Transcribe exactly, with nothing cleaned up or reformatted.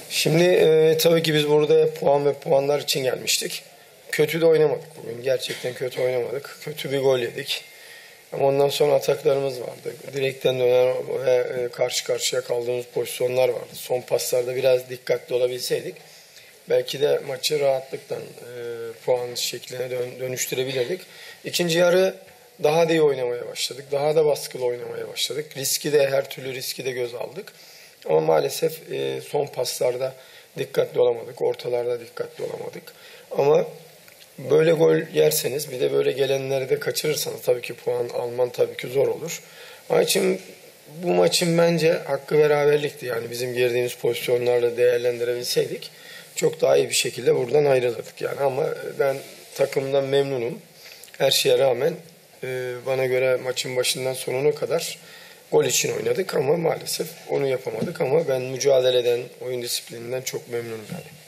Şimdi e, tabii ki biz burada puan ve puanlar için gelmiştik. Kötü de oynamadık bugün. Gerçekten kötü oynamadık. Kötü bir gol yedik. Ama ondan sonra ataklarımız vardı. Direkten dönen ve e, karşı karşıya kaldığımız pozisyonlar vardı. Son paslarda biraz dikkatli olabilseydik belki de maçı rahatlıkla e, puan şekline dön, dönüştürebilirdik. İkinci yarı daha da iyi oynamaya başladık. Daha da baskılı oynamaya başladık. Riski de her türlü riski de göz aldık. Ama maalesef e, son paslarda dikkatli olamadık. Ortalarda dikkatli olamadık. Ama böyle gol yerseniz bir de böyle gelenleri de kaçırırsanız tabii ki puan alman tabii ki zor olur. Onun için bu maçın bence hakkı beraberlikti. Yani bizim girdiğimiz pozisyonlarla değerlendirebilseydik çok daha iyi bir şekilde buradan ayrılırdık. Yani ama ben takımdan memnunum. Her şeye rağmen e, bana göre maçın başından sonuna kadar gol için oynadık ama maalesef onu yapamadık. Ama ben mücadeleden, oyun disiplininden çok memnunum yani.